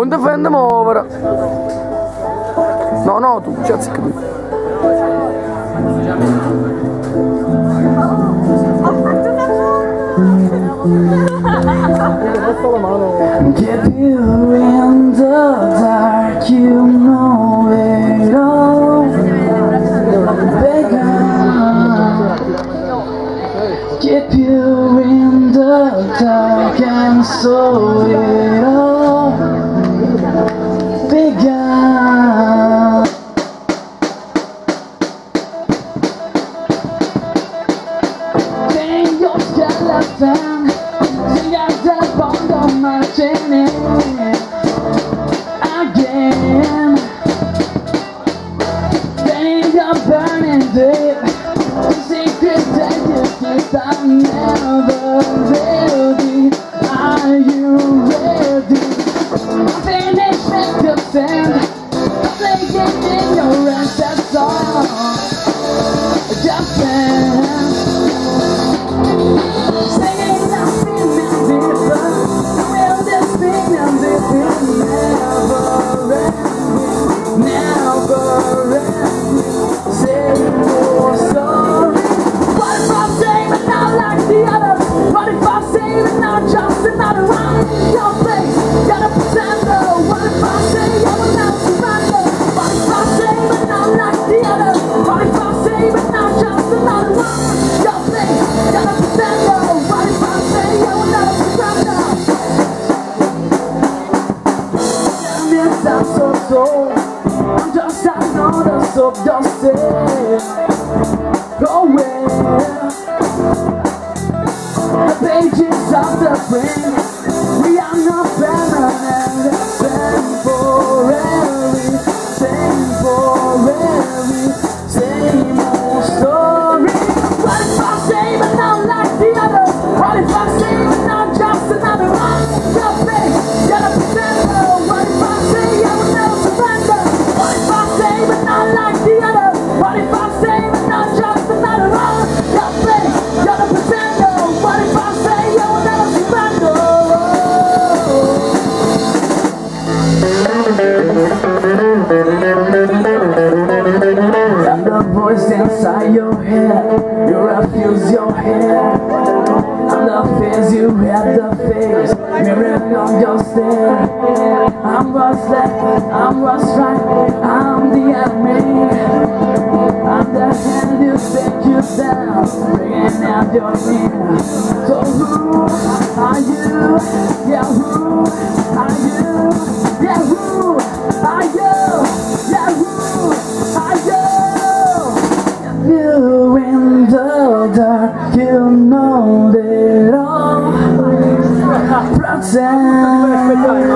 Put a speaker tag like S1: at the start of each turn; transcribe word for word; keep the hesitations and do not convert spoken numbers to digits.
S1: Non ti fai muovere. No, no, tu, ci azzecca tu.
S2: Keep you in the dark, you know it all. Keep you in the dark and so it all began. Bang your skeleton, sing out the bond of my chimney again. Bang your burning deep, the secret that you keep I never ready. Are you ready? I'm finished with your sand, I'm playing in your hands, that's all. Just dance. Singing I'm feeling deeper, I will this thing I'm living never end, never end. Say more sorry. What if I say but not like the others? What if I say but not just another round in your face? Gotta pretend though. What if I say I will not surrender? What if I say but not like the others? What if I say but not just another round in your face? Gotta pretend though. What if I say I will not surrender? Yes, I'm so so. I'm just another soap just say. Go away. The pages of the brain, we are not permanent, temporary, temporary, same old story. What if I say but not like the others? What if I say but not just another one? Your face, gotta pretend though. What if I say I will never surrender? What if I say but not like the others? What if I say but not just another one? Your face, gotta pretend though. What if I say I will never surrender? And the voice inside your head, you refuse your head. And the face you have the face, mirroring on your stare. I'm what's left, I'm what's right, I'm the enemy. I'm the hand you take you down, bringing out your ear. So who are you? Yeah, who are you? Yeah, who are you? Yeah, who are you? If you in the dark, you know it all. Pretend.